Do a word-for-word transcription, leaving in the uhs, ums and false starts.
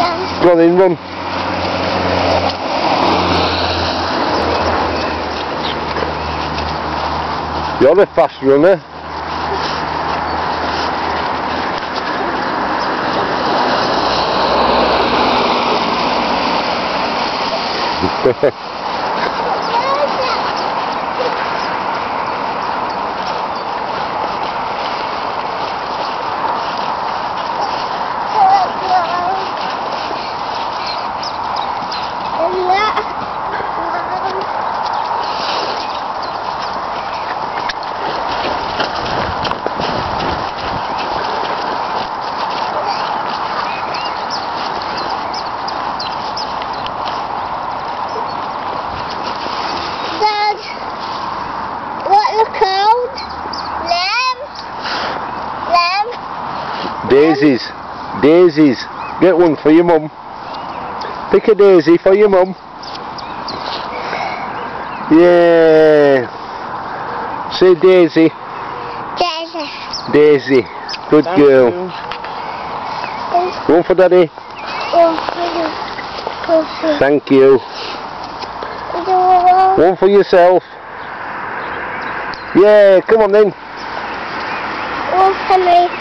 Yeah. Go on then, run. You're a fast runner. Daisies, daisies. Get one for your mum. Pick a daisy for your mum. Yeah. Say Daisy. Daisy. Daisy. Good Thank girl. you. One for Daddy. Oh, thank you. One for yourself. Yeah, come on then. One for me.